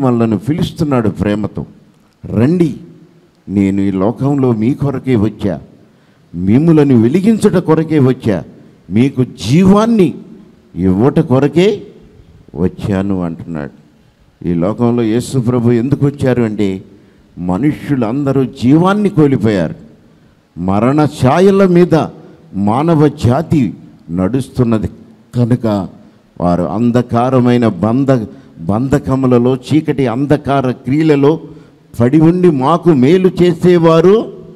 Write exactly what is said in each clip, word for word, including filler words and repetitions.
మనల్ని పిలుస్తున్నాడు ప్రేమతో. రండి, నేను ఈ లోకంలో మీ కొరకే వచ్చా, మిమ్ములను వెలిగించుట కొరకే వచ్చా, మీకు జీవాన్ని ఇవ్వట కొరకే వచ్చాను అంటున్నాడు. ఈ లోకంలో యేసు ప్రభు ఎందుకు వచ్చారు అంటే మనుష్యులందరూ జీవాన్ని కోల్పోయారు. మరణ ఛాయల మీద మానవ జాతి నడుస్తున్నది కనుక వారు అంధకారమైన బంధ బంధకములలో చీకటి అంధకార క్రియలలో పడి ఉండి మాకు మేలు చేసేవారు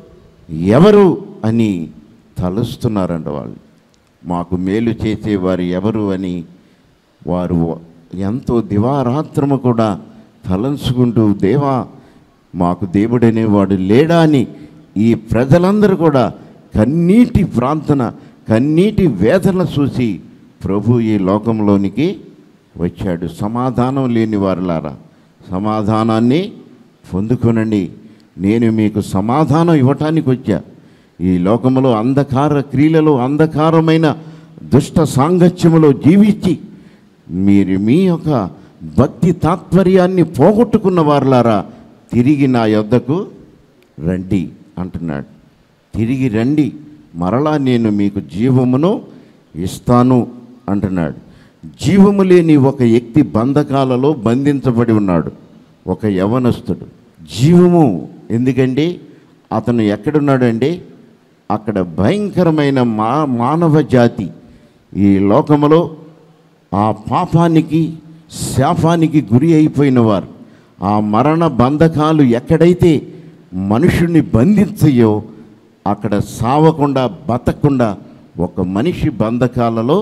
ఎవరు అని తలుస్తున్నారంట. వాళ్ళు మాకు మేలు చేసేవారు ఎవరు అని వారు ఎంతో దివారాత్రము కూడా తలంచుకుంటూ, దేవా మాకు దేవుడనేవాడు లేడా అని ఈ ప్రజలందరూ కూడా కన్నీటి ప్రార్థన, కన్నీటి వేదన చూసి ప్రభు ఈ లోకంలోనికి వచ్చాడు. సమాధానం లేని వారులారా, సమాధానాన్ని పొందుకొనండి, నేను మీకు సమాధానం ఇవ్వటానికి వచ్చా. ఈ లోకంలో అంధకార క్రియలలో, అంధకారమైన దుష్ట సాంగత్యములో జీవించి మీరు మీ యొక్క భక్తి తాత్పర్యాన్ని పోగొట్టుకున్న వారులారా, తిరిగి నా యొద్దకు రండి అంటున్నాడు. తిరిగి రండి, మరలా నేను మీకు జీవమును ఇస్తాను అంటున్నాడు. జీవము లేని ఒక వ్యక్తి బంధకాలలో బంధించబడి ఉన్నాడు, ఒక యవనస్తుడు. జీవము ఎందుకండి, అతను ఎక్కడున్నాడండి? అక్కడ భయంకరమైన మా మానవ జాతి ఈ లోకములో ఆ పాపానికి శాపానికి గురి అయిపోయిన వారు, ఆ మరణ బంధకాలు ఎక్కడైతే మనుషుని బంధించయో అక్కడ సావకుండా బతకకుండా ఒక మనిషి బంధకాలలో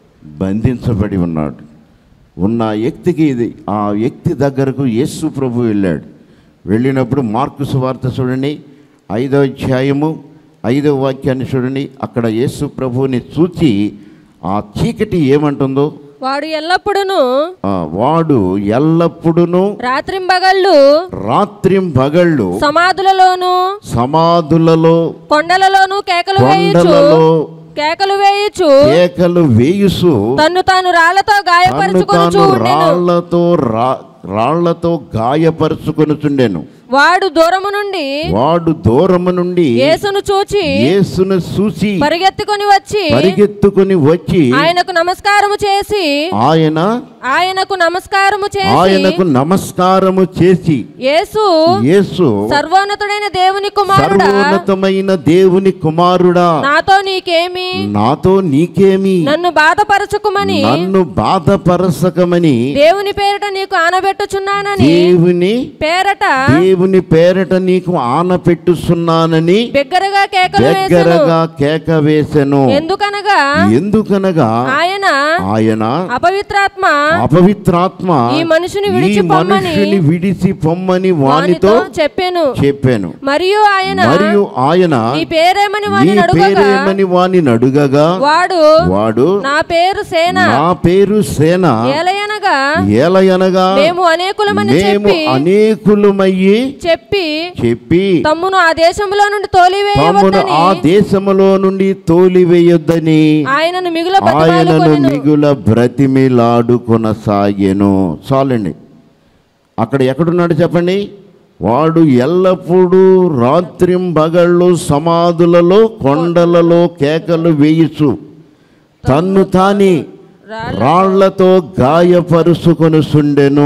బంధించబడి ఉన్నాడు. ఉన్న వ్యక్తికి ఇది ఆ వ్యక్తి దగ్గరకు యేసు ప్రభు వెళ్ళాడు. వెళ్ళినప్పుడు మార్కు సువార్త చూడండి, ఐదో అధ్యాయము ఐదో వాక్యాన్ని చూడండి. అక్కడ యేసు ప్రభువుని చూచి ఆ చీకటి ఏమంటుందో, వాడు ఎల్లప్పుడును వాడు ఎల్లప్పుడును రాత్రింబగళ్ళు రాత్రింబగళ్ళు సమాధులలోను సమాధులలో కొండలలోను కేకలు వేయుచు కేకలు వేయుచు కేకలు వేయుచు తన్ను తాను రాళ్లతో గాయపరుచుకొనుచు రాళ్లతో రాళ్లతో గాయపరుచుకొనుచుండెను. వాడు దూరము నుండి వాడు దూరము నుండి యేసును చూచి యేసును చూసి పరిగెత్తుకొని వచ్చి పరిగెత్తుకొని వచ్చి ఆయనకు నమస్కారము చేసి ఆయన ఆయనకు నమస్కారము చేసి ఆయనకు నమస్కారము చేసి యేసు యేసు సర్వోన్నతుడైన దేవుని కుమారుడా, సర్వోన్నతమైన దేవుని కుమారుడా, నాతో నీకేమి నాతో నీకేమి నన్ను బాధపరచుకుమని నన్ను బాధపరచకమని దేవుని పేరట నీకు ఆనబెట్టుచున్నానని దేవుని పేరట దేవుని పేరట నీకు ఆనపెట్టుచున్నానని బిగ్గరగా కేకలు బిగ్గరగా కేక వేసెను. ఎందుకనగా ఎందుకనగా ఆయన ఆయన అపవిత్రాత్మ అపవిత్రాత్మ ఈ మనుషుని ఈ విడిచి పొమ్మని మనుషుని విడిచి పొమ్మని వానితో చెప్పాను చెప్పాను మరియు ఆయన మరియు ఆయన నీ పేరేమని నీ వాని అడుగగా పేరేమని వాని అడుగగా వాడు వాడు నా పేరు సేన నా పేరు సేన ఏలయనగా ఏలయనగా మేము అనేకులమని మేము చెప్పి అనేకులమయ్యి చెప్పి చెప్పి తమ్మును ఆ దేశంలో నుండి తమ్మును తోలివేయవద్దని ఆ దేశములో నుండి తోలివేయొద్దని ఆయనను మిగుల ఆయనను బతిమాలుకొనెను. మిగుల బ్రతిమిలాడు కొనసాగెను. చాలండి, అక్కడ ఎక్కడున్నాడు చెప్పండి. వాడు ఎల్లప్పుడూ రాత్రింబగళ్ళు సమాధులలో కొండలలో కేకలు వేయుచు తన్ను తాని రాళ్లతో గాయపరుచుకొనుచుండెను.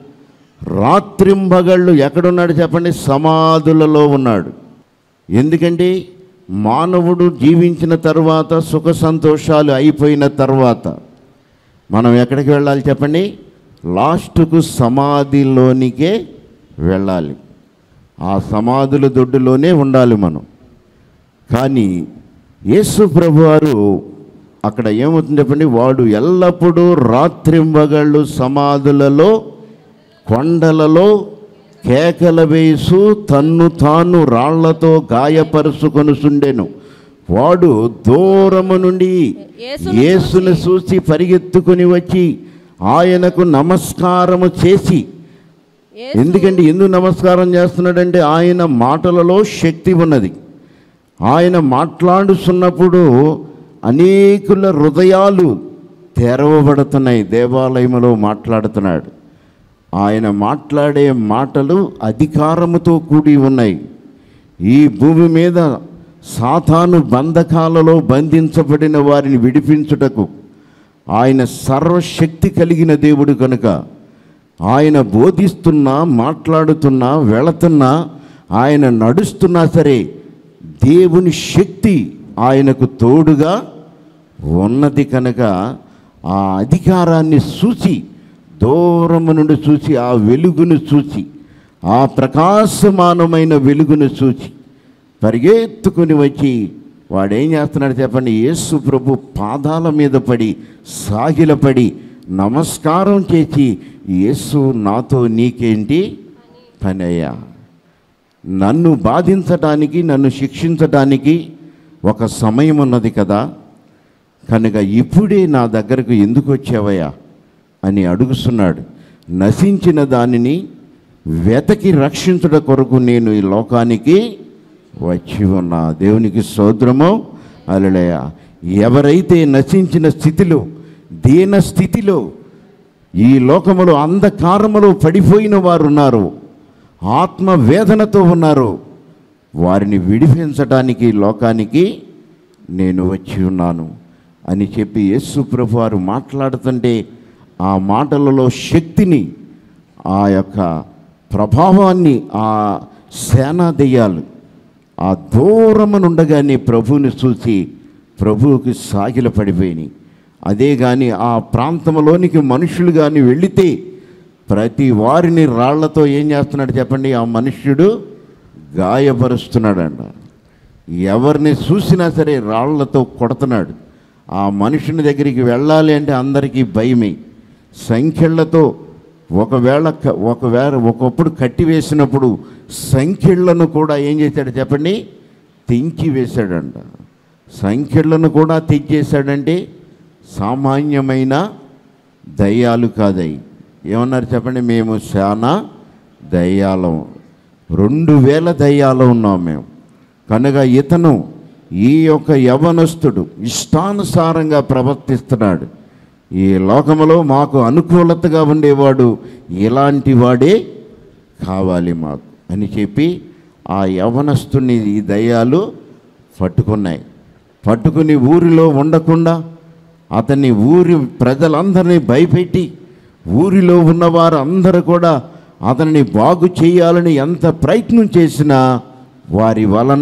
రాత్రింబగళ్ళు ఎక్కడున్నాడు చెప్పండి? సమాధులలో ఉన్నాడు. ఎందుకంటే మానవుడు జీవించిన తర్వాత సుఖ సంతోషాలు అయిపోయిన తర్వాత మనం ఎక్కడికి వెళ్ళాలి చెప్పండి? లాస్ట్కు సమాధిలోనికే వెళ్ళాలి. ఆ సమాధుల దొడ్డులోనే ఉండాలి మనం. కానీ యేసు ప్రభువారు అక్కడ ఏమవుతుంది చెప్పండి? వాడు ఎల్లప్పుడూ రాత్రింబగళ్ళు సమాధులలో కొండలలో కేకల వేసు తన్ను తాను రాళ్లతో గాయపరుచుకొనుచుండెను. వాడు దూరము నుండి యేసును చూసి పరిగెత్తుకుని వచ్చి ఆయనకు నమస్కారము చేసి, ఎందుకంటే ఎందుకు నమస్కారం చేస్తున్నాడంటే ఆయన మాటలలో శక్తి ఉన్నది. ఆయన మాట్లాడుతున్నప్పుడు అనేకుల హృదయాలు తెరవబడుతున్నాయి. దేవాలయంలో మాట్లాడుతున్నాడు. ఆయన మాట్లాడే మాటలు అధికారముతో కూడి ఉన్నాయి. ఈ భూమి మీద సాతాను బంధకాలలో బంధించబడిన వారిని విడిపించుటకు ఆయన సర్వశక్తి కలిగిన దేవుడు కనుక ఆయన బోధిస్తున్నా, మాట్లాడుతున్నా, వెళుతున్నా, ఆయన నడుస్తున్నా సరే దేవుని శక్తి ఆయనకు తోడుగా ఉన్నది కనుక ఆ అధికారాన్ని చూసి, దూరము నుండి చూసి, ఆ వెలుగును చూసి, ఆ ప్రకాశమానమైన వెలుగును చూసి పరిగెత్తుకుని వచ్చి వాడేం చేస్తున్నాడు చెప్పండి? యేసు ప్రభు పాదాల మీద పడి సాగిలపడి నమస్కారం చేసి, యేసు నాతో నీకేంటి పని అయ్యా? నన్ను బాధించటానికి, నన్ను శిక్షించటానికి ఒక సమయం ఉన్నది కదా, కనుక ఇప్పుడే నా దగ్గరకు ఎందుకు వచ్చావయ్యా అని అడుగుతున్నాడు. నశించిన దానిని వెతకి రక్షించుట కొరకు నేను ఈ లోకానికి వచ్చి ఉన్నా. దేవునికి స్తోత్రము. హల్లెలూయా. ఎవరైతే నశించిన స్థితిలో, దీన స్థితిలో, ఈ లోకములో అంధకారములో పడిపోయిన వారు ఉన్నారు, ఆత్మ వేదనతో ఉన్నారు, వారిని విడిపించడానికి లోకానికి నేను వచ్చి ఉన్నాను అని చెప్పి యేసు ప్రభు వారు మాట్లాడుతుంటే ఆ మాటలలో శక్తిని, ఆ యొక్క ప్రభావాన్ని ఆ సేనా దెయ్యాలు ఆ దూరమునుండగానే ప్రభువుని చూసి ప్రభువుకి సాగిల పడిపోయినాయి. అదే కానీ ఆ ప్రాంతంలోనికి మనుషులు కానీ వెళితే ప్రతి వారిని రాళ్లతో ఏం చేస్తున్నాడు చెప్పండి? ఆ మనుష్యుడు గాయపరుస్తున్నాడంట. ఎవరిని చూసినా సరే రాళ్లతో కొడుతున్నాడు. ఆ మనుషుని దగ్గరికి వెళ్ళాలి అంటే అందరికీ భయమే. సంఖ్యలతో ఒకవేళ ఒకవేళ ఒకప్పుడు కట్టి వేసినప్పుడు సంఖ్యలను కూడా ఏం చేశాడు చెప్పండి? తెంచి వేశాడంట. సంఖ్యలను కూడా తెచ్చేశాడంటే సామాన్యమైన దయ్యాలు కాదయి. ఏమన్నారు చెప్పండి? మేము చాలా దయ్యాలం, రెండు వేల దయ్యాలు ఉన్నాం మేము. కనుక ఇతను, ఈ యొక్క యవనస్తుడు ఇష్టానుసారంగా ప్రవర్తిస్తున్నాడు. ఈ లోకములో మాకు అనుకూలతగా ఉండేవాడు ఇలాంటి వాడే కావాలి మాకు అని చెప్పి ఆ యవనస్తుని ఈ దయ్యాలు పట్టుకున్నాయి. పట్టుకుని ఊరిలో ఉండకుండా అతన్ని ఊరి ప్రజలందరినీ భయపెట్టి, ఊరిలో ఉన్నవారు అందరూ కూడా అతన్ని బాగు చేయాలని ఎంత ప్రయత్నం చేసినా వారి వలన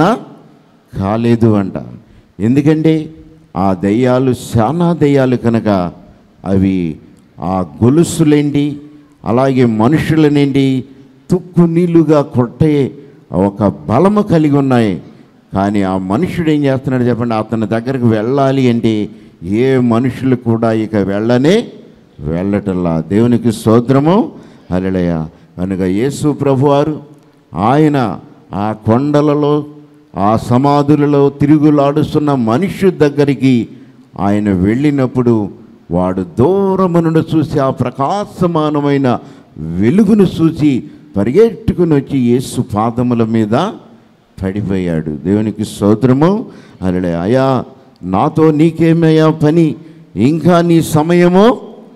కాలేదు అంట. ఎందుకంటే ఆ దయ్యాలు చాలా దయ్యాలు కనుక అవి ఆ గొలుసులేంటి, అలాగే మనుషులనేంటి తుక్కు నీళ్లుగా కొట్టే ఒక బలము కలిగి ఉన్నాయి. కానీ ఆ మనుషుడు ఏం చేస్తున్నాడు చెప్పండి? అతని దగ్గరకు వెళ్ళాలి అంటే ఏ మనుషులు కూడా ఇక వెళ్ళనే వెళ్ళటల్లా. దేవునికి స్తోత్రము. హల్లెలూయా. కనుక యేసు ప్రభువారు ఆయన ఆ కొండలలో, ఆ సమాధులలో తిరుగులాడుస్తున్న మనుష్యుడి దగ్గరికి ఆయన వెళ్ళినప్పుడు వాడు దూరము నుండి చూసి ఆ ప్రకాశమానమైన వెలుగును చూసి పరిగెట్టుకుని వచ్చి యేసు పాదముల మీద పడిపోయాడు. దేవునికి స్తోత్రము. హల్లెలూయా. అయ్యా నాతో నీకేమయ్యా పని? ఇంకా నీ సమయము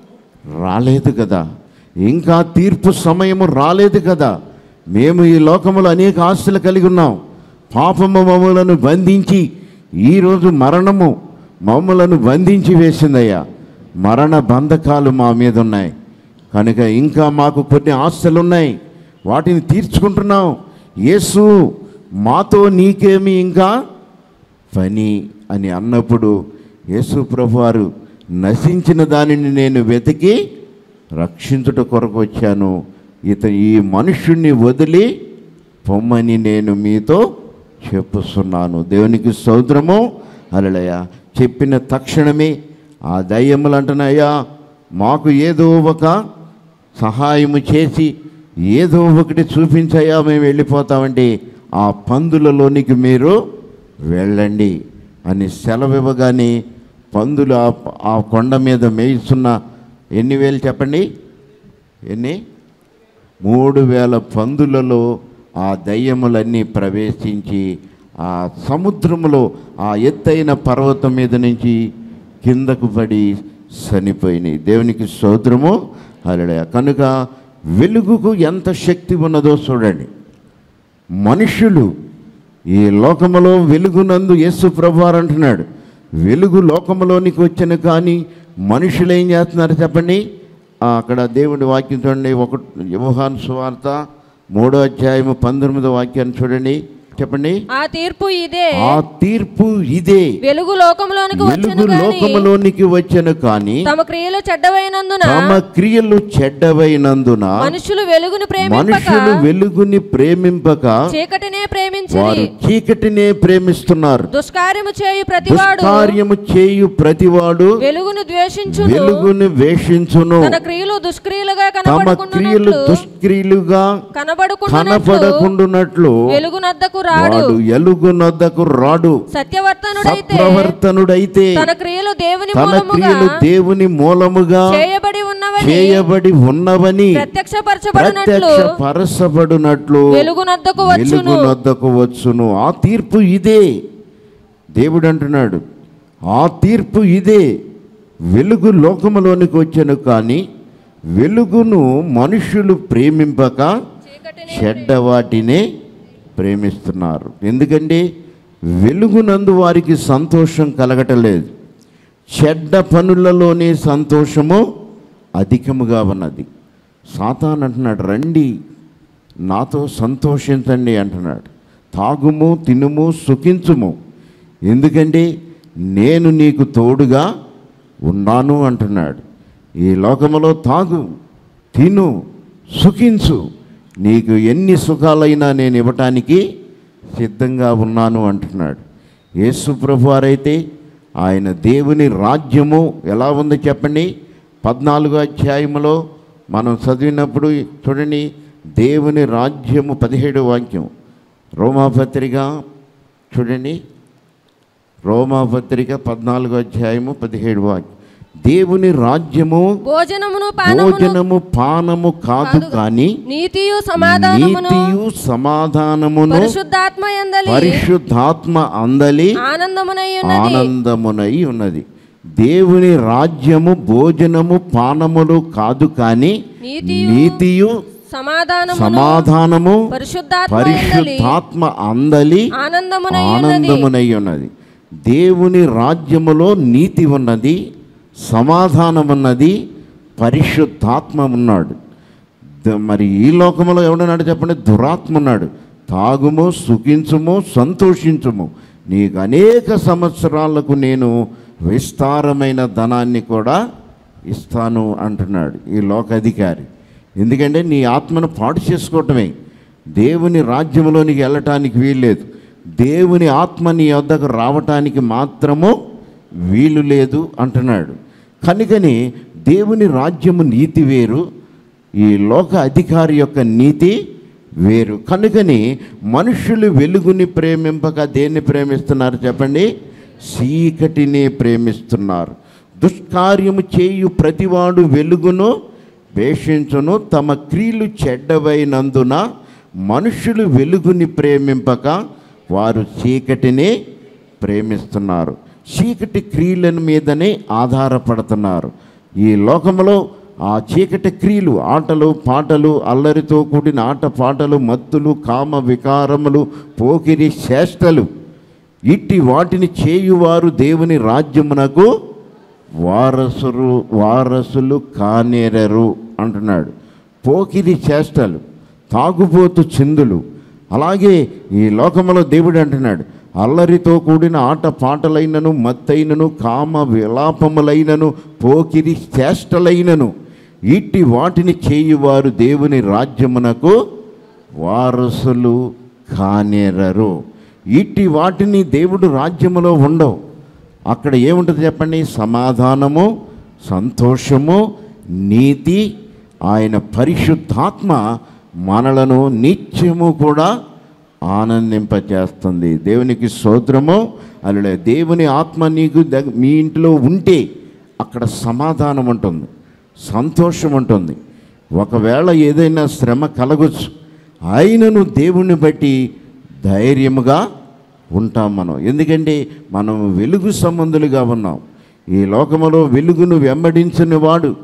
రాలేదు కదా, ఇంకా తీర్పు సమయము రాలేదు కదా. మేము ఈ లోకములో అనేక ఆశలు కలిగి ఉన్నాం. పాపము మమ్ములను బంధించి ఈరోజు మరణము మమ్ములను బంధించి వేసిందయ్యా. మరణ బంధకాలు మా మీద ఉన్నాయి కనుక ఇంకా మాకు కొన్ని ఆశలు ఉన్నాయి, వాటిని తీర్చుకుంటున్నాం. యేసు మాతో నీకేమి ఇంకా పని అని అన్నప్పుడు యేసు ప్రభువారు నశించిన దానిని నేను వెతికి రక్షించుట కొరకు వచ్చాను, ఇతను ఈ మనుష్యుణ్ణి వదిలి పొమ్మని నేను మీతో చెప్పుస్తున్నాను. దేవునికి స్తోత్రము. హల్లెలూయా. చెప్పిన తక్షణమే ఆ దయ్యములు అంటున్నాయా, మాకు ఏదో ఒక సహాయము చేసి ఏదో ఒకటి చూపించాయా, మేము వెళ్ళిపోతామంటే ఆ పందులలోనికి మీరు వెళ్ళండి అని సెలవు ఇవ్వగానే పందులు ఆ కొండ మీద మేయిస్తున్న ఎన్ని వేలు చెప్పండి? ఎన్ని? మూడు వేల పందులలో ఆ దయ్యములన్నీ ప్రవేశించి ఆ సముద్రములో ఆ ఎత్తైన పర్వతం మీద నుంచి కిందకు పడి చనిపోయినాయి. దేవునికి స్తోత్రము. హల్లెలూయా. కనుక వెలుగుకు ఎంత శక్తి ఉన్నదో చూడండి. మనుషులు ఈ లోకములో వెలుగునందు యేసు ప్రభువారు అంటున్నాడు, వెలుగు లోకములోనికి వచ్చిన కానీ మనుషులు ఏం చేస్తున్నారు చెప్పండి. అక్కడ దేవుడి వాక్యం చూడండి, ఒక యోహాను సువార్త మూడో అధ్యాయము పంతొమ్మిదో వాక్యాన్ని చూడండి, చెప్పండి. ఆ తీర్పు ఇదే, ఆ తీర్పు ఇదే, వెలుగు లోకములోనికి వెలుగు లోకములోనికి వచ్చెను కానీ తమ క్రియలు చెడ్డవైనందున తమ క్రియలు చెడ్డవైనందున మనుషులు వెలుగుని ప్రేమింపక మనుషులు వెలుగుని ప్రేమింపక చీకటినే ప్రేమించి వారు చీకటినే ప్రేమిస్తున్నారు. దుష్కార్యము చేయు ప్రతివాడు దుష్కార్యము చేయు ప్రతివాడు వెలుగును ద్వేషించును, వెలుగుని ద్వేషించును, తన క్రియలు దుష్క్రియలుగా తమ క్రియలు కనబడుకున్నట్లు దుష్క్రియలుగా కనబడుకున్నట్లు కనపడకుండునట్లు వెలుగునద్దకు రాడు. వాడు ఎలుగునొద్దకు రాడు. సత్యవర్తనుడైతే సత్ప్రవర్తనుడైతే తన క్రియలు దేవుని తన మూలముగా క్రియలు దేవుని మూలముగా చేయబడి ఉన్నవని చేయబడి ఉన్నవని ప్రత్యక్షపరచబడినట్లు ప్రత్యక్షపరచబడినట్లు వెలుగునద్దకు వచ్చును. వెలుగునొద్దకు వచ్చును. ఆ తీర్పు ఇదే. దేవుడు అంటున్నాడు, ఆ తీర్పు ఇదే, వెలుగు లోకములోనికి వచ్చెను కానీ వెలుగును మనుషులు ప్రేమింపక చెడ్డ వాటినే ప్రేమిస్తున్నారు. ఎందుకంటే వెలుగునందు వారికి సంతోషం కలగటలేదు, చెడ్డ పనులలోనే సంతోషము అధికముగా ఉన్నది. సాతాను అంటున్నాడు, రండి నాతో సంతోషించండి అంటున్నాడు, తాగుము తినుము సుఖించుము, ఎందుకంటే నేను నీకు తోడుగా ఉన్నాను అంటున్నాడు. ఈ లోకములో తాగు తిను సుఖించు, నీకు ఎన్ని సుఖాలైనా నేను ఇవ్వటానికి సిద్ధంగా ఉన్నాను అంటున్నాడు. యేసు ప్రభువారైతే ఆయన దేవుని రాజ్యము ఎలా ఉందో చెప్పండి. పద్నాలుగో అధ్యాయములో మనం చదివినప్పుడు చూడండి, దేవుని రాజ్యము పదిహేడు వాక్యం, రోమాపత్రిక చూడండి, రోమాపత్రిక పద్నాలుగో అధ్యాయము పదిహేడు వాక్యం, దేవుని రాజ్యము భోజనమును భోజనము పానము కాదు కానీ నీతియు సమాధానమును నీతియు సమాధానమును పరిశుద్ధాత్మ యందలి పరిశుద్ధాత్మ అందలి ఆనందమునై ఉన్నది. ఆనందమునై ఉన్నది. దేవుని రాజ్యము భోజనము పానములు కాదు కానీ నీతియు సమాధానము సమాధానము పరిశుద్ధాత్మ పరిశుద్ధాత్మ అందలి ఆనందమునై ఆనందమునై ఉన్నది. దేవుని రాజ్యములో నీతి ఉన్నది, సమాధానం ఉన్నది, పరిశుద్ధాత్మ ఉన్నాడు. మరి ఈ లోకంలో ఎవడన్నాడు చెప్పండి, దురాత్మ ఉన్నాడు. తాగుము సుఖించుము సంతోషించుము, నీకు అనేక సంవత్సరాలకు నేను విస్తారమైన ధనాన్ని కూడా ఇస్తాను అంటున్నాడు ఈ లోకాధికారి. ఎందుకంటే నీ ఆత్మను పాడు చేసుకోవటమే, దేవుని రాజ్యంలోనికి వెళ్ళటానికి వీల్లేదు. దేవుని ఆత్మ నీ వద్దకు రావటానికి మాత్రము వీలు లేదు అంటున్నాడు. కనుకని దేవుని రాజ్యము నీతి వేరు, ఈ లోక అధికారి యొక్క నీతి వేరు. కనుకని మనుషులు వెలుగుని ప్రేమింపక దేన్ని ప్రేమిస్తున్నారు చెప్పండి, చీకటిని ప్రేమిస్తున్నారు. దుష్కార్యము చేయు ప్రతివాడు వెలుగును ద్వేషించును, తమ క్రియలు చెడ్డవైనందున మనుషులు వెలుగుని ప్రేమింపక వారు చీకటిని ప్రేమిస్తున్నారు. చీకటి క్రియల మీదనే ఆధారపడుతున్నారు. ఈ లోకంలో ఆ చీకటి క్రియలు, ఆటలు పాటలు, అల్లరితో కూడిన ఆట పాటలు, మత్తులు, కామ వికారములు, పోకిరి చేష్టలు, ఇట్టి వాటిని చేయువారు దేవుని రాజ్యమునకు వారసులు వారసులు కానేరరు అంటున్నాడు. పోకిరి చేష్టలు, తాగుబోతు చిందులు, అలాగే ఈ లోకములో దేవుడు అంటున్నాడు, అల్లరితో కూడిన ఆట పాటలైనను, మత్తైనను, కామ విలాపములైనను, పోకిరి చేష్టలైనను, ఇట్టి వాటిని చేయువారు దేవుని రాజ్యమునకు వారసులు కానేరరు. ఇట్టి వాటిని దేవుడు రాజ్యములో ఉండవు. అక్కడ ఏముంటుంది చెప్పండి, సమాధానము, సంతోషము, నీతి, ఆయన పరిశుద్ధాత్మ మనలను నిత్యము కూడా ఆనందింపచేస్తుంది. దేవునికి స్తోత్రము. అలా దేవుని ఆత్మ నీకు దగ్ మీ ఇంట్లో ఉంటే అక్కడ సమాధానం ఉంటుంది, సంతోషం ఉంటుంది. ఒకవేళ ఏదైనా శ్రమ కలగొచ్చు, ఆయనను దేవుణ్ణి బట్టి ధైర్యముగా ఉంటాం మనం. ఎందుకంటే మనం వెలుగు సంబంధులుగా ఉన్నాం. ఈ లోకములో వెలుగును వెంబడించిన వాడు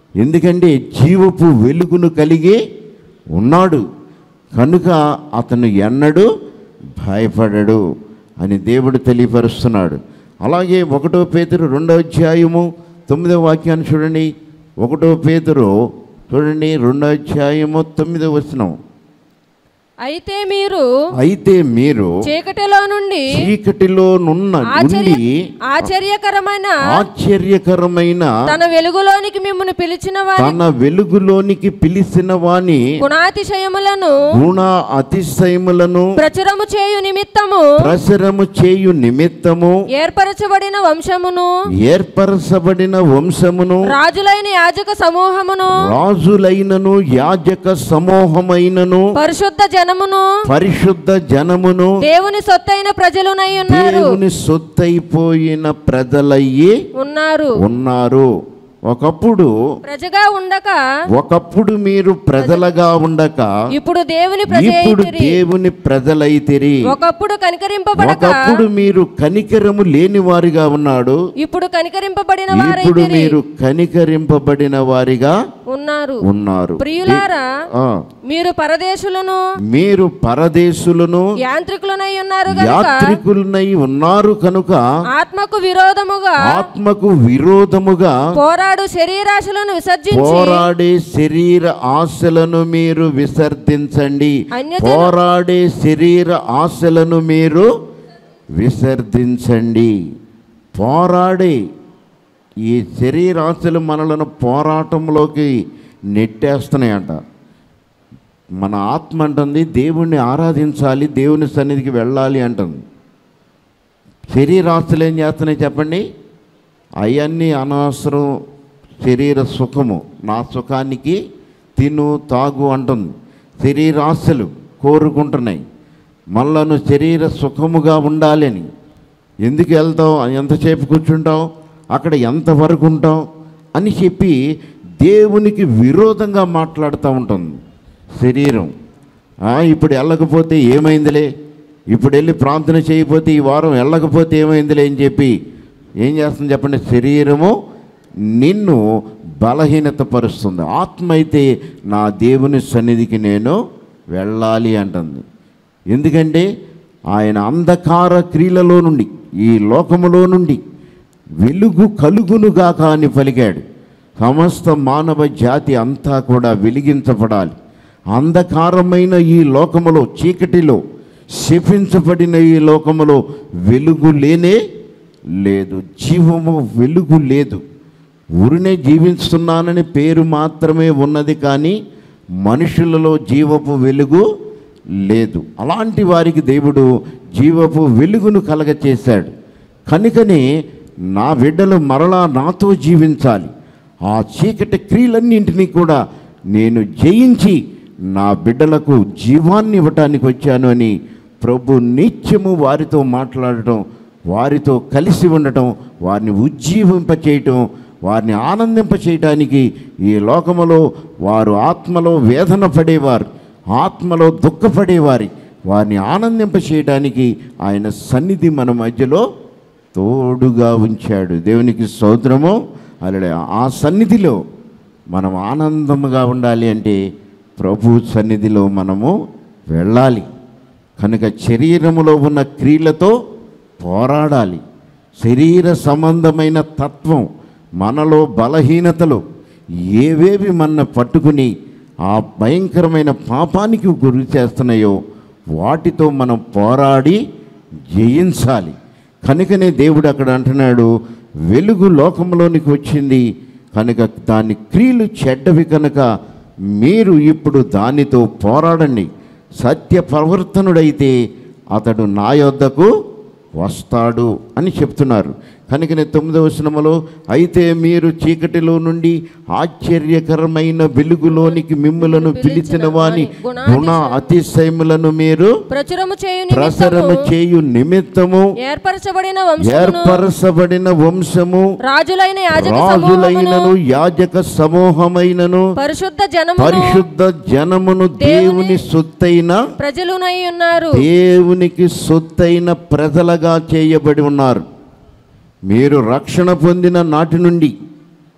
ఎందుకంటే జీవపు వెలుగును కలిగి ఉన్నాడు కనుక అతను ఎన్నడూ భయపడడు అని దేవుడు తెలియపరుస్తున్నాడు. అలాగే ఒకటో పేతురు రెండో అధ్యాయము తొమ్మిదవ వాక్యాన్ని చూడండి. ఒకటో పేతురు చూడండి రెండో అధ్యాయము తొమ్మిదవ వచనం. అయితే మీరు అయితే మీరు చీకటిలో నుండి చీకటిలో నున్న ఆశ్చర్య- నుండి ఆశ్చర్యకరమైన ఆశ్చర్యకరమైన తన వెలుగులోనికి మిమ్మల్ని పిలిచిన వారి తన వెలుగులోనికి పిలిచిన వాని గుణాతిశయములను గుణ అతిశయములను ప్రచురము చేయు నిమిత్తము ప్రసరము చేయు నిమిత్తము ఏర్పరచబడిన వంశమును ఏర్పరచబడిన వంశమును రాజులైన యాజక సమూహమును రాజులైనను యాజక సమూహమైనను పరిశుద్ధ జనమును పరిశుద్ధ జనమును దేవుని సొత్తైన ప్రజలునై ఉన్నారు దేవుని సొత్తైపోయిన ప్రజలయ్యి ఉన్నారు ఉన్నారు. ఒకప్పుడు ప్రజగా ఉండక ఒకప్పుడు మీరు ప్రజలుగా ఉండక ఇప్పుడు దేవుని ప్రజ ఇప్పుడు అయితిరి. దేవుని ప్రజలైతిరి. ఒకప్పుడు కనికరింపబడక ఒకప్పుడు మీరు కనికరము లేని వారిగా ఉన్నాడు, ఇప్పుడు కనికరింపబడిన ఇప్పుడు వారైతిరి మీరు కనికరింపబడిన వారిగా ఉన్నారు. ఉన్నారు. ప్రియులారా, ఆ, మీరు పరదేశులను మీరు పరదేశులను యాంత్రికులనై ఉన్నారు గనుక యాత్రికులనై ఉన్నారు కనుక ఆత్మకు విరోధముగా ఆత్మకు విరోధముగా పోరాడు శరీరాశలను విసర్జించి పోరాడే శరీర ఆశలను మీరు విసర్జించండి. అన్యజన- పోరాడే శరీర ఆశలను మీరు విసర్జించండి. పోరాడే ఈ శరీరాశలు మనలను పోరాటంలోకి నెట్టేస్తున్నాయంట. మన ఆత్మ అంటుంది దేవుణ్ణి ఆరాధించాలి, దేవుని సన్నిధికి వెళ్ళాలి అంటుంది. శరీరాశలు ఏం చేస్తున్నాయి చెప్పండి? అవన్నీ అనవసరం. శరీర సుఖము, నా సుఖానికి తిను తాగు అంటుంది. శరీరాశలు కోరుకుంటున్నాయి మనలను శరీర సుఖముగా ఉండాలని. ఎందుకు వెళ్తాం, ఎంతసేపు కూర్చుంటాం, అక్కడ ఎంతవరకు ఉంటాం అని చెప్పి దేవునికి విరోధంగా మాట్లాడుతూ ఉంటుంది శరీరం. ఇప్పుడు వెళ్ళకపోతే ఏమైందిలే, ఇప్పుడు వెళ్ళి ప్రార్థన చేయకపోతే ఈ వారం వెళ్ళకపోతే ఏమైందిలే అని చెప్పి ఏం చేస్తుంది చెప్పండి? శరీరము నిన్ను బలహీనత పరుస్తుంది. ఆత్మ అయితే నా దేవుని సన్నిధికి నేను వెళ్ళాలి అంటుంది. ఎందుకంటే ఆయన అంధకార క్రియలలో నుండి, ఈ లోకములో నుండి వెలుగు కలుగునుగాక అని పలికాడు. సమస్త మానవ జాతి అంతా కూడా వెలిగించబడాలి. అంధకారమైన ఈ లోకములో, చీకటిలో శపించబడిన ఈ లోకములో వెలుగు లేనే లేదు, జీవము వెలుగు లేదు. ఊరినే జీవిస్తున్నానని పేరు మాత్రమే ఉన్నది, కానీ మనుషులలో జీవపు వెలుగు లేదు. అలాంటి వారికి దేవుడు జీవపు వెలుగును కలగచేశాడు. కనుకనే నా బిడ్డలు మరలా నాతో జీవించాలి, ఆ చీకటి క్రియలన్నింటినీ కూడా నేను జయించి నా బిడ్డలకు జీవాన్ని ఇవ్వటానికి వచ్చాను అని ప్రభు నిత్యము వారితో మాట్లాడటం, వారితో కలిసి ఉండటం, వారిని ఉజ్జీవింపచేయటం, వారిని ఆనందింపచేయటానికి ఈ లోకములో వారు ఆత్మలో వేదన పడేవారు, ఆత్మలో దుఃఖపడేవారి వారిని ఆనందింపచేయటానికి ఆయన సన్నిధి మన మధ్యలో తోడుగా ఉంచాడు. దేవునికి స్తోత్రము. అలా ఆ సన్నిధిలో మనం ఆనందముగా ఉండాలి అంటే ప్రభు సన్నిధిలో మనము వెళ్ళాలి. కనుక శరీరములో ఉన్న క్రియలతో పోరాడాలి. శరీర సంబంధమైన తత్వం, మనలో బలహీనతలు ఏవేవి మన పట్టుకుని ఆ భయంకరమైన పాపానికి గురి చేస్తున్నాయో వాటితో మనం పోరాడి జయించాలి. కనుకనే దేవుడు అక్కడ అంటున్నాడు, వెలుగు లోకంలోనికి వచ్చింది కనుక దాని క్రియలు చెడ్డవి కనుక మీరు ఇప్పుడు దానితో పోరాడండి. సత్య ప్రవర్తనుడైతే అతడు నా యొద్దకు వస్తాడు అని చెప్తున్నారు. కనుకనే తొమ్మిదవ వచనములో, అయితే మీరు చీకటిలో నుండి ఆశ్చర్యకరమైన వెలుగులోనికి మిమ్ములను పిలిచిన వాని గుణ అతిశయములను మీరు ప్రచురము చేయు ప్రసరము చేయు నిమిత్తము ఏర్పరచబడిన వంశమును ఏర్పరచబడిన వంశము రాజులైన యాజక రాజులైనను యాజక సమూహమైనను పరిశుద్ధ జనమును పరిశుద్ధ జనమును దేవుని సొత్తైన ప్రజలునై ఉన్నారు. దేవునికి సొత్తైన ప్రజలుగా చేయబడి ఉన్నారు. మీరు రక్షణ పొందిన నాటి నుండి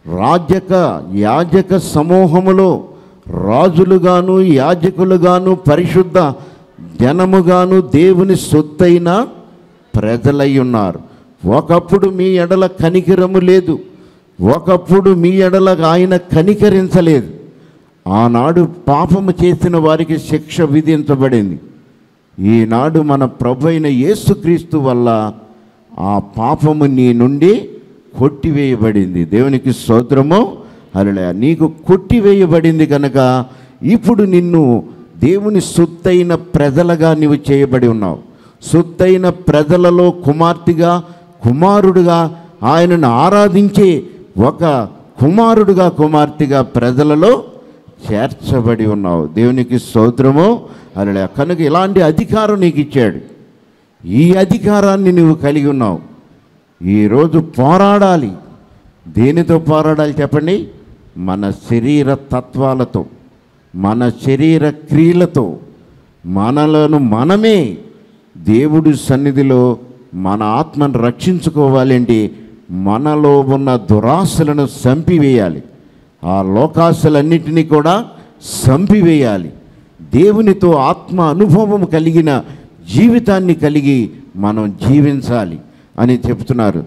రాజక యాజక సమూహములో రాజులుగాను యాజకులుగాను పరిశుద్ధ జనముగాను దేవుని సొత్తైన ప్రజలై ఉన్నారు. ఒకప్పుడు మీ ఎడల కనికరము లేదు, ఒకప్పుడు మీ ఎడల ఆయన కనికరించలేదు. ఆనాడు పాపము చేసిన వారికి శిక్ష విధించబడింది. ఈనాడు మన ప్రభు అయిన యేసుక్రీస్తు వల్ల ఆ పాపము నీ నుండి కొట్టివేయబడింది. దేవునికి స్తోత్రము. హల్లెలూయా. నీకు కొట్టివేయబడింది కనుక ఇప్పుడు నిన్ను దేవుని సొత్తైన ప్రజలుగా నీవు చేయబడి ఉన్నావు. సొత్తైన ప్రజలలో కుమార్తెగా కుమారుడుగా ఆయనను ఆరాధించే ఒక కుమారుడుగా కుమార్తెగా ప్రజలలో చేర్చబడి ఉన్నావు. దేవునికి స్తోత్రము. హల్లెలూయా. కనుక ఇలాంటి అధికారం నీకు ఇచ్చాడు. ఈ అధికారాన్ని నువ్వు కలిగి ఉన్నావు. ఈరోజు పోరాడాలి. దేనితో పోరాడాలి చెప్పండి? మన శరీర తత్వాలతో, మన శరీర క్రియలతో మనలను మనమే దేవుడి సన్నిధిలో మన ఆత్మను రక్షించుకోవాలంటే మనలో ఉన్న దురాశలను చంపివేయాలి. ఆ లోకాశలన్నిటినీ కూడా చంపివేయాలి. దేవునితో ఆత్మ అనుభవం కలిగిన జీవితాన్ని కలిగి మనం జీవించాలి అని చెప్తున్నారు.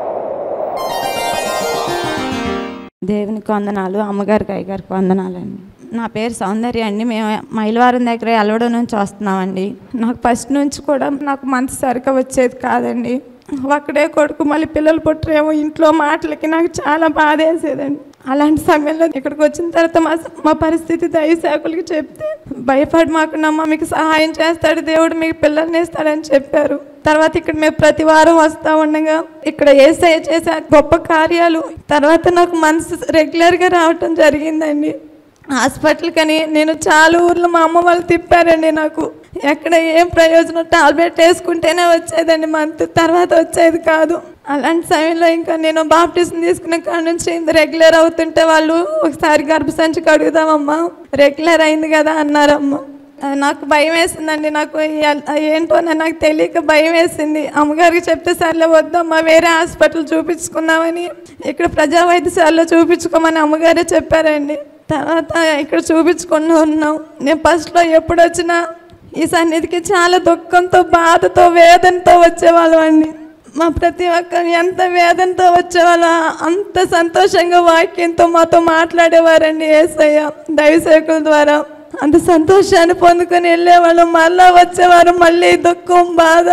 దేవునికి వందనాలు, అమ్మగారికి అయ్యగారికి వందనాలండి. నా పేరు సౌందర్య అండి. మేము మైలవారం దగ్గర ఎలవడం నుంచి వస్తున్నామండి. నాకు ఫస్ట్ నుంచి కూడా నాకు మనసు సరిగ్గా వచ్చేది కాదండి. ఒక్కడే కొడుకు, మళ్ళీ పిల్లలు పుట్టరేమో ఇంట్లో మాటలకి నాకు చాలా బాధ వేసేదండి. అలాంటి సమయంలో ఇక్కడికి వచ్చిన తర్వాత మా మా పరిస్థితి దైవసేవకులకి చెప్తే, భయపడి మాకున్నమ్మ మీకు సహాయం చేస్తాడు దేవుడు, మీకు పిల్లల్ని ఇస్తాడని చెప్పారు. తర్వాత ఇక్కడ మేము ప్రతి వారం వస్తూ ఉండగా ఇక్కడ యేసయ్య చేసే గొప్ప కార్యాలు తర్వాత నాకు మనసు రెగ్యులర్గా రావటం జరిగిందండి. హాస్పిటల్ కని నేను చాలా ఊర్లో మా అమ్మ వాళ్ళు తిప్పారండి. నాకు ఎక్కడ ఏం ప్రయోజనం, టాబ్లెట్ వేసుకుంటేనే వచ్చేదండి, మంత్ తర్వాత వచ్చేది కాదు. అలాంటి సమయంలో ఇంకా నేను బాప్టిజం తీసుకున్న కాడ నుంచి రెగ్యులర్ అవుతుంటే వాళ్ళు ఒకసారి గర్భసంచి కడుగుదామమ్మా, రెగ్యులర్ అయింది కదా అన్నారమ్మ. నాకు భయం వేసిందండి. నాకు ఏంటో నాకు తెలియక భయం వేసింది. అమ్మగారికి చెప్తే సర్లే వద్దమ్మా వేరే హాస్పిటల్ చూపించుకుందామని ఇక్కడ ప్రజా వైద్యశాలలో చూపించుకోమని అమ్మగారే చెప్పారండి. తర్వాత ఇక్కడ చూపించుకుంటూ ఉన్నాం. నేను ఫస్ట్లో ఎప్పుడు వచ్చినా ఈ సన్నిధికి చాలా దుఃఖంతో, బాధతో, వేదనతో వచ్చేవాళ్ళం అండి. మా ప్రతి ఒక్కరు ఎంత వేదనతో వచ్చేవాళ్ళ అంత సంతోషంగా వాక్యంతో మాతో మాట్లాడేవారండి యేసయ్య దైవసేవకుల ద్వారా. అంత సంతోషాన్ని పొందుకొని వెళ్ళేవాళ్ళం. మళ్ళా వచ్చేవారు మళ్ళీ దుఃఖం, బాధ,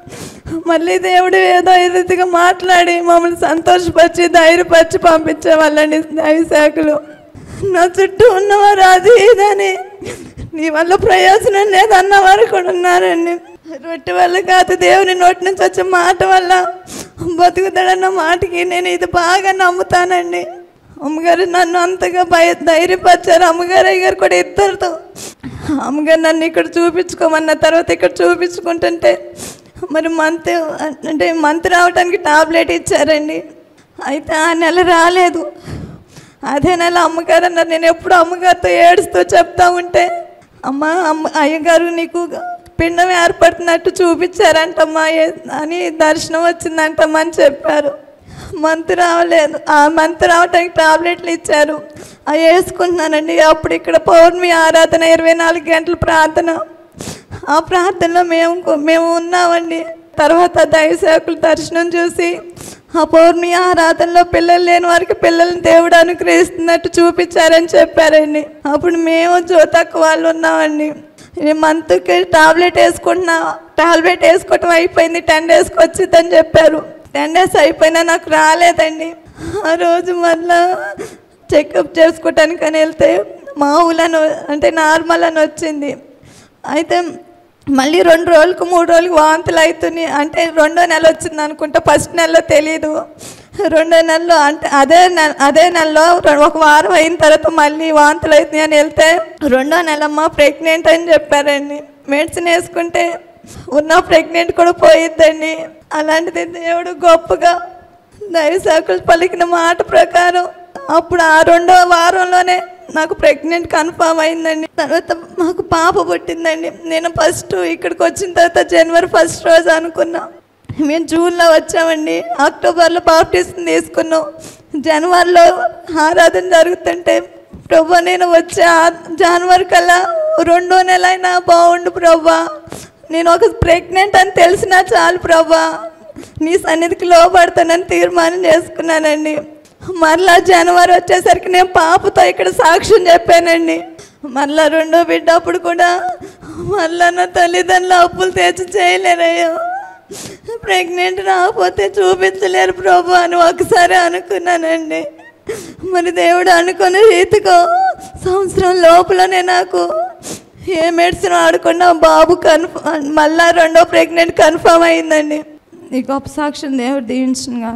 మళ్ళీ దేవుడు ఏదో రీతిగా మాట్లాడి మమ్మల్ని సంతోషపరిచి ధైర్యపరిచి పంపించేవాళ్ళండి దైవసేవకులు. నా చుట్టూ ఉన్నవారు అది ఇదని నీ వల్ల ప్రయోజనం లేదన్నవారు కూడా ఉన్నారండి. రొట్టె వల్ల కాదు, దేవుని నోటి నుంచి వచ్చే మాట వల్ల బతుకుతాడన్న మాటకి నేను ఇది బాగా నమ్ముతానండి. అమ్మగారు నన్ను అంతగా భయ ధైర్యపరిచారు. అమ్మగారు అయ్యగారు కూడా ఇద్దరితో. అమ్మగారు నన్ను ఇక్కడ చూపించుకోమన్న తర్వాత ఇక్కడ చూపించుకుంటుంటే మరి మంత్ అంటే మంత్ రావడానికి టాబ్లెట్ ఇచ్చారండి. అయితే ఆ నెల రాలేదు. అదే నెల అమ్మగారు అన్నారు. నేను ఎప్పుడు అమ్మగారితో ఏడుస్తూ చెప్తా ఉంటే, అమ్మ అమ్మ అయ్యగారు నీకు పిండం ఏర్పడుతున్నట్టు చూపించారంటమ్మా అని దర్శనం వచ్చిందంటమ్మా అని చెప్పారు. మంత్ రావలేదు. ఆ మంత్ రావటానికి టాబ్లెట్లు ఇచ్చారు, అవి వేసుకుంటున్నానండి. అప్పుడు ఇక్కడ పౌర్ణమి ఆరాధన, ఇరవై నాలుగు గంటల ప్రార్థన. ఆ ప్రార్థనలో మేము మేము ఉన్నామండి. తర్వాత దైవసేవకుల దర్శనం చూసి ఆ పౌర్ణమి ఆరాధనలో పిల్లలు లేని వారికి పిల్లల్ని దేవుడు అనుగ్రహిస్తున్నట్టు చూపించారని చెప్పారండి. అప్పుడు మేము జ్యోతక్క వాళ్ళు ఉన్నామండి. మంత్కి టాబ్లెట్ వేసుకుంటున్నా, టాబ్లెట్ వేసుకోవటం అయిపోయింది, టెన్ డేస్కి వచ్చిందని చెప్పారు. టెన్ డేస్ అయిపోయినా నాకు రాలేదండి. ఆ రోజు మళ్ళా చెకప్ చేసుకోవటానికి అని వెళ్తే మామూలని అంటే నార్మల్ అని వచ్చింది. అయితే మళ్ళీ రెండు రోజులకు మూడు రోజులకు వాంతులు అవుతున్నాయి. అంటే రెండో నెల వచ్చింది అనుకుంటా, ఫస్ట్ నెలలో తెలీదు. రెండో నెలలో అంటే అదే నెల అదే నెలలో ఒక వారం అయిన తర్వాత మళ్ళీ వాంతులు అవుతున్నాయి అని వెళ్తే రెండో నెలమ్మ ప్రెగ్నెంట్ అని చెప్పారండి. మెడిసిన్ వేసుకుంటే ఉన్న ప్రెగ్నెంట్ కూడా పోయిద్దండి. అలాంటిది దేవుడు గొప్పగా దైవసేవకులు పలికిన మాట ప్రకారం అప్పుడు ఆ రెండో వారంలోనే నాకు ప్రెగ్నెంట్ కన్ఫర్మ్ అయిందండి. తర్వాత మాకు పాప పుట్టిందండి. నేను ఫస్ట్ ఇక్కడికి వచ్చిన తర్వాత జనవరి ఫస్ట్ రోజు అనుకున్నా. మేము జూన్లో వచ్చామండి, అక్టోబర్లో బాప్టిజం తీసుకున్నాం, జనవరిలో ఆరాధన జరుగుతుంటే ప్రభా నేను వచ్చే జనవరి కల్లా రెండో నెల అయినా బాగుండు ప్రభా, నేను ఒక ప్రెగ్నెంట్ అని తెలిసినా చాలు ప్రభా, నీ సన్నిధికి లోపడతానని తీర్మానం చేసుకున్నానండి. మరలా జనవరి వచ్చేసరికి నేను పాపతో ఇక్కడ సాక్ష్యం చెప్పానండి. మరలా రెండో బిడ్డ అప్పుడు కూడా మరలా నా తల్లిదండ్రులు అప్పులు తెచ్చి చేయలేరయ్యో, ప్రెగ్నెంట్ రాకపోతే చూపించలేరు ప్రభు అని ఒకసారి అనుకున్నానండి. మరి దేవుడు అనుకున్న రీతిగా సంవత్సరం లోపలనే నాకు ఏ మెడిసిన్ ఆడకుండా బాబు కన్ఫర్మ్, మళ్ళా రెండో ప్రెగ్నెంట్ కన్ఫర్మ్ అయిందండి. ఈ గొప్ప సాక్ష్యం దేవుడు దీవించునుగా.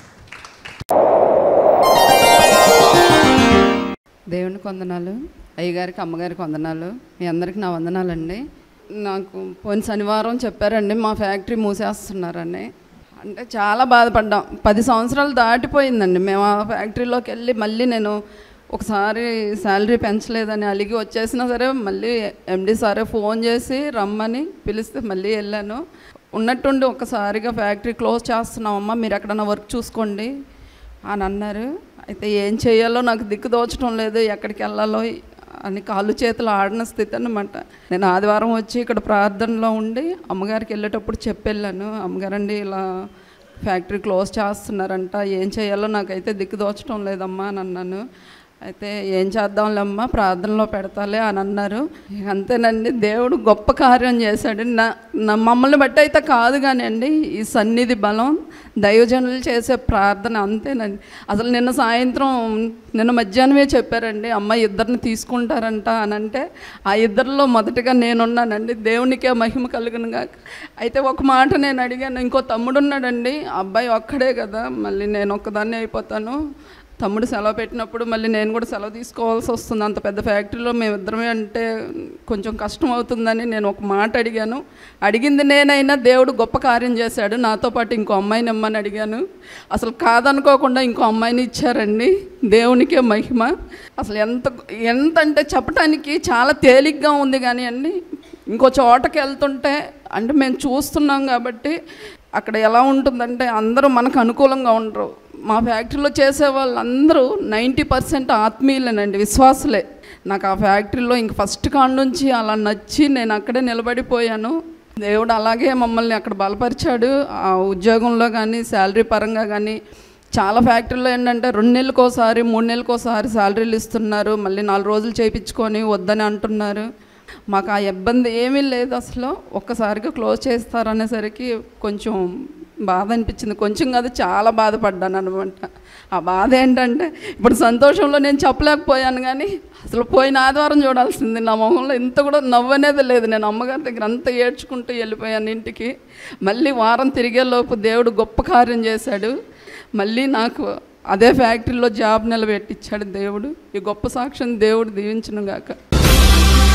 దేవునికి వందనాలు, అయ్యగారికి అమ్మగారికి వందనాలు, మీ అందరికి నా వందనాలండి. నాకు పోయిన శనివారం చెప్పారండి మా ఫ్యాక్టరీ మూసేస్తున్నారని. అంటే చాలా బాధపడ్డాం. పది సంవత్సరాలు దాటిపోయిందండి మేము ఆ ఫ్యాక్టరీలోకి వెళ్ళి. మళ్ళీ నేను ఒకసారి శాలరీ పెంచలేదని అలిగి వచ్చేసినా సరే మళ్ళీ ఎండి సారే ఫోన్ చేసి రమ్మని పిలిస్తే మళ్ళీ వెళ్ళాను. ఉన్నట్టుండి ఒకసారిగా ఫ్యాక్టరీ క్లోజ్ చేస్తున్నామమ్మా, మీరు ఎక్కడన్నా వర్క్ చూసుకోండి అని అన్నారు. అయితే ఏం చేయాలో నాకు దిక్కు దోచడం లేదు, ఎక్కడికి వెళ్ళాలో అని కాళ్ళు చేతులు ఆడిన స్థితి అన్నమాట. నేను ఆదివారం వచ్చి ఇక్కడ ప్రార్థనలో ఉండి అమ్మగారికి వెళ్ళేటప్పుడు చెప్పెళ్ళాను, అమ్మగారండి ఇలా ఫ్యాక్టరీ క్లోజ్ చేస్తున్నారంట, ఏం చేయాలో నాకైతే దిక్కు దోచడం లేదమ్మా అని అన్నాను. అయితే ఏం చేద్దాంలేమ్మా ప్రార్థనలో పెడతాలే అని అన్నారు. అంతేనండి, దేవుడు గొప్ప కార్యం చేశాడు. నా నా మమ్మల్ని బట్టి అయితే కాదు కానీ అండి, ఈ సన్నిధి బలం, దైవజనులు చేసే ప్రార్థన అంతేనండి. అసలు నిన్న సాయంత్రం నిన్న మధ్యాహ్నమే చెప్పారండి, అమ్మ ఇద్దరిని తీసుకుంటారంట అని అంటే ఆ ఇద్దరిలో మొదటిగా నేనున్నానండి. దేవునికే మహిమ కలుగునుగా. అయితే ఒక మాట నేను అడిగాను, ఇంకో తమ్ముడు ఉన్నాడండి, అబ్బాయి ఒక్కడే కదా, మళ్ళీ నేను ఒక్కదాన్ని అయిపోతాను, తమ్ముడు సెలవు పెట్టినప్పుడు మళ్ళీ నేను కూడా సెలవు తీసుకోవాల్సి వస్తుంది, అంత పెద్ద ఫ్యాక్టరీలో మేమిద్దరమే అంటే కొంచెం కష్టం అవుతుందని నేను ఒక మాట అడిగాను. అడిగింది నేనైనా దేవుడు గొప్ప కార్యం చేశాడు. నాతో పాటు ఇంకో అమ్మాయిని ఇమ్మని అడిగాను, అసలు కాదనుకోకుండా ఇంకో అమ్మాయిని ఇచ్చారండి. దేవునికే మహిమ. అసలు ఎంత ఎంత అంటే చెప్పడానికి చాలా తేలిగ్గా ఉంది కానీ అండి, ఇంకో చోటకి వెళ్తుంటే అంటే మేము చూస్తున్నాం కాబట్టి అక్కడ ఎలా ఉంటుందంటే అందరూ మనకు అనుకూలంగా ఉండరు. మా ఫ్యాక్టరీలో చేసే వాళ్ళందరూ నైంటీ పర్సెంట్ ఆత్మీయులేనండి, విశ్వాసులే. నాకు ఆ ఫ్యాక్టరీలో ఇంక ఫస్ట్ కాడ నుంచి అలా నచ్చి నేను అక్కడే నిలబడిపోయాను. దేవుడు అలాగే మమ్మల్ని అక్కడ బలపరిచాడు. ఆ ఉద్యోగంలో కానీ శాలరీ పరంగా కానీ చాలా ఫ్యాక్టరీలో ఏంటంటే రెండు నెలలకోసారి మూడు నెలలకోసారి శాలరీలు ఇస్తున్నారు, మళ్ళీ నాలుగు రోజులు చేయించుకొని వద్దని అంటున్నారు. మాకు ఆ ఇబ్బంది ఏమీ లేదు అసలు. ఒక్కసారిగా క్లోజ్ చేస్తారనేసరికి కొంచెం బాధ అనిపించింది, కొంచెం కాదు చాలా బాధపడ్డాను అనమాట. ఆ బాధ ఏంటంటే ఇప్పుడు సంతోషంలో నేను చెప్పలేకపోయాను కానీ అసలు పోయిన ఆదివారం చూడాల్సింది నా మొహంలో ఇంత కూడా నవ్వనేది లేదు. నేను అమ్మగారి దగ్గర అంతా ఏడ్చుకుంటూ వెళ్ళిపోయాను ఇంటికి. మళ్ళీ వారం తిరిగేలోపు దేవుడు గొప్ప కార్యం చేశాడు. మళ్ళీ నాకు అదే ఫ్యాక్టరీలో జాబ్ నిలబెట్టించాడు దేవుడు. ఈ గొప్ప సాక్ష్యం దేవుడు దీవించును గాక.